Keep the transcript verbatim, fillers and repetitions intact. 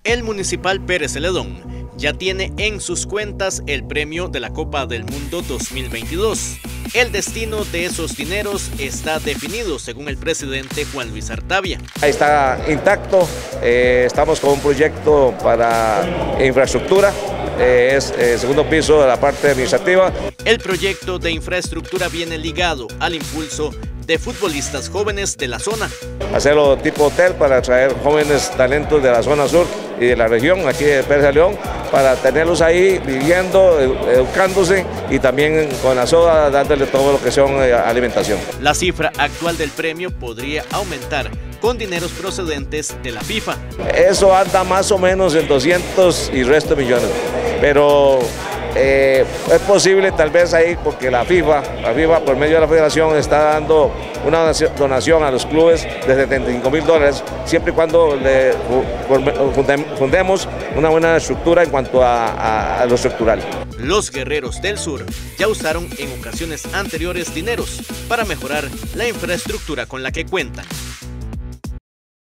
El Municipal Pérez Celedón ya tiene en sus cuentas el premio de la Copa del Mundo dos mil veintidós. El destino de esos dineros está definido según el presidente Juan Luis Artavia. Ahí está intacto, eh, estamos con un proyecto para infraestructura, eh, es el eh, segundo piso de la parte administrativa. El proyecto de infraestructura viene ligado al impulso de futbolistas jóvenes de la zona. Hacerlo tipo hotel para atraer jóvenes talentos de la zona sur y de la región, aquí de Pérez Celedón, para tenerlos ahí viviendo, educándose y también con la soda dándole todo lo que son alimentación. La cifra actual del premio podría aumentar con dineros procedentes de la FIFA. Eso anda más o menos en doscientos y resto millones, pero Eh, es posible tal vez ahí porque la FIFA, la FIFA por medio de la federación está dando una donación a los clubes de setenta y cinco mil dólares, siempre y cuando le fundemos una buena estructura en cuanto a, a, a lo estructural. Los Guerreros del Sur ya usaron en ocasiones anteriores dineros para mejorar la infraestructura con la que cuentan.